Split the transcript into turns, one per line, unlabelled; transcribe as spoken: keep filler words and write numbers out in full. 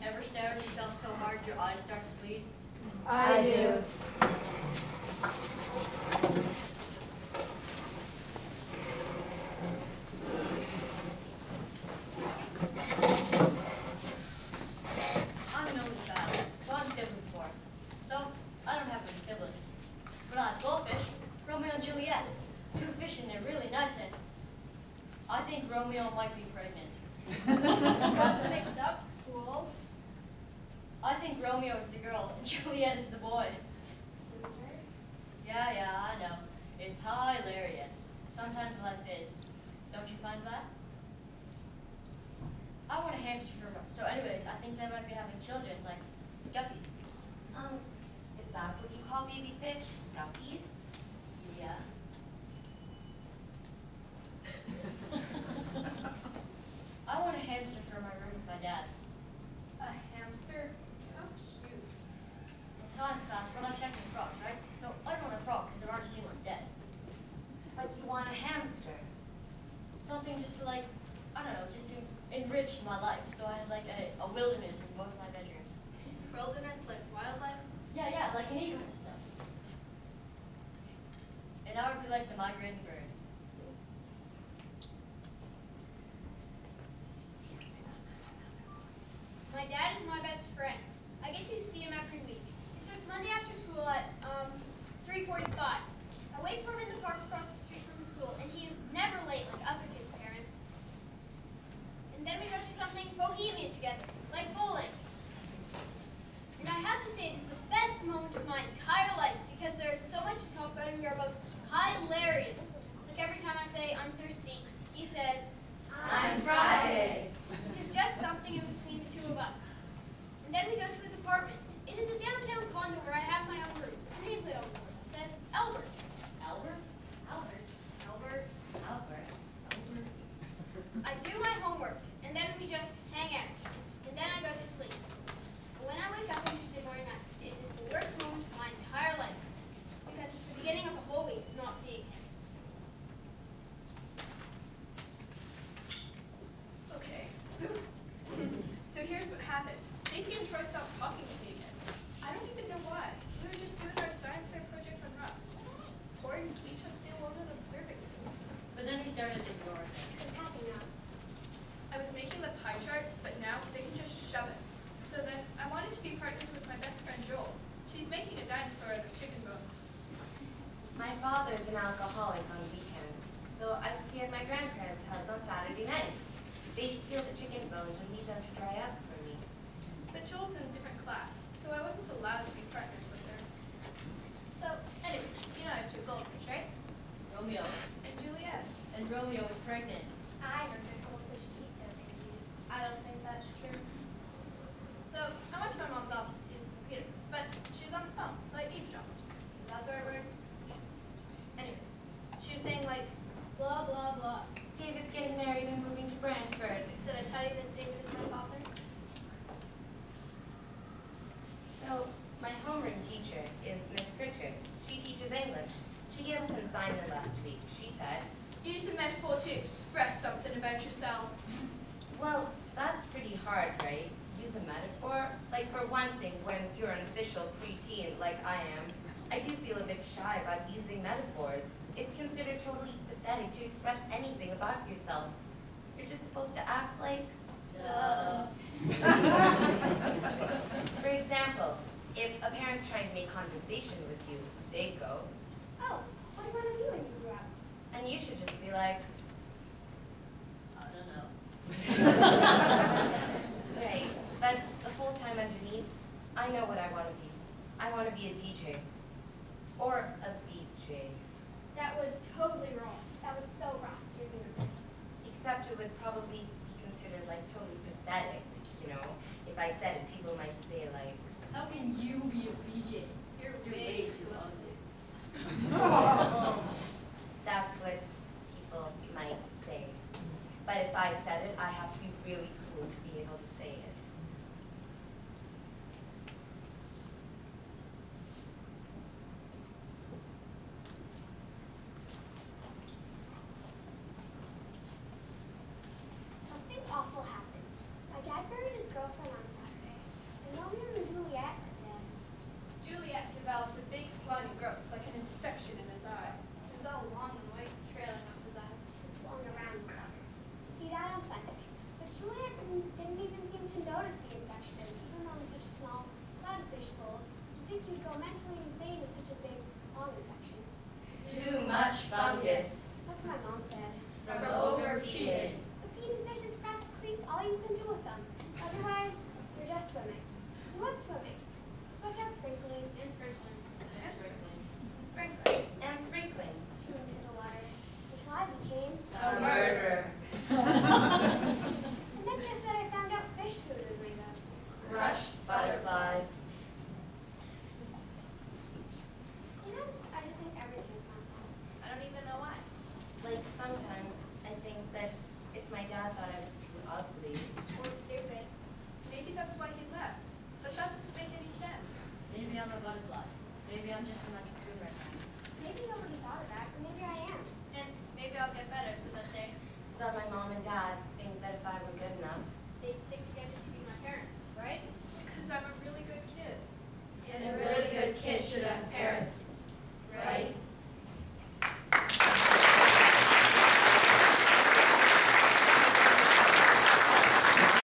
Ever stare at yourself so hard your eyes start to bleed?
I do.
I'm an only child, so I'm sibling poor. So I don't have any siblings. But I have goldfish, Romeo and Juliet. Two fish and they're really nice and I think Romeo might be pregnant.
Mixed up, fool.
I think Romeo is the girl and Juliet is the boy. Yeah, yeah, I know. It's hilarious. Sometimes life is. Don't you find that? I want a hamster for so anyways, I think they might be having children, like guppies.
Um, is that what you call baby fish? Guppies?
Yeah. I want a hamster for my room with my dad's.
A hamster? How cute.
In science class, we're dissecting frogs, right? So I don't want a frog because I've already seen one dead.
But you want a hamster.
Something just to like, I don't know, just to enrich my life. So I had like a, a wilderness in both my bedrooms.
Wilderness, like wildlife.
Yeah, yeah, like an ecosystem. And I would be like the migrating bird.
My dad is my best friend. I get to see him every week. It starts Monday after school at um, three forty-five. I wait for him in the park across the street from the school, and he is never late like other kids' parents. And then we go do something bohemian together, like bowling. And I have to say, it is the best moment of my entire life because there is so much to talk about, and we are both hilarious. Like every time I say I'm thirsty, he says,
I'm Friday.
which is just something in between the two of us. And then we go to his apartment. It is a downtown condo where I have my own room. A name plate on the door that says Albert.
Albert? Albert?
Albert.
Albert.
I do my homework, and then we just hang out. And then I go to sleep. But when I wake up on Tuesday morning, I- it is the worst moment of my entire life. Because it's the beginning of a whole week of not seeing him.
Okay, so so here's what happened. Stacy and Troy stopped talking to me again. I don't even know why. We were just doing our science fair project on rust. Just pouring bleach on steel woven and observing.
But then we started ignoring it.
I'm passing now.
I was making the pie chart, but now they can just shove it. So then I wanted to be partners with my best friend Joel. She's making a dinosaur out of chicken bones.
My father's an alcoholic on weekends, so I stay at my grandparents' house on Saturday night. They peel the chicken bones and leave them to dry up for me.
But Joel's in a different class, so I wasn't allowed to be partners with her.
So, anyway, you know I have two goldfish, right?
Romeo.
And Juliet.
And Romeo was pregnant.
I heard that goldfish eat their babies. I don't think that's true. So, I went to my mom's office to use the computer, but she was on the phone, so I eavesdropped. Is that the right word? Yes. Anyway, she was saying like, blah, blah, blah.
David's getting married and moving to Brantford.
Did I tell you that David is my father?
So, my homeroom teacher is Miss Pritchard. She teaches English. She gave us an assignment last week. She said,
Use a metaphor to express something about yourself.
well, that's pretty hard, right? Use a metaphor? Like, for one thing, when you're an official preteen like I am, I do feel a bit shy about using metaphors. It's considered totally pathetic to express anything about yourself. You're just supposed to act like...
Duh.
For example, if a parent's trying to make conversation with you, they go,
Oh, what do you want to be when you grow up?
and you should just be like,
I don't know.
right, but the whole time underneath, I know what I want to be. I want to be a D J. Or a B J.
That would totally wrong. That would so rock your universe.
Except it would probably be considered like totally pathetic, you know? If I said it, people might say like,
How can you be a B J?
You're,
You're
way
way too ugly.
that's what people might say. But if I said it, I have to be really cool to be able to say it.
Something awful happened. My dad buried his girlfriend on Saturday.
I'm a butterfly. Maybe I'm just a magic food right now.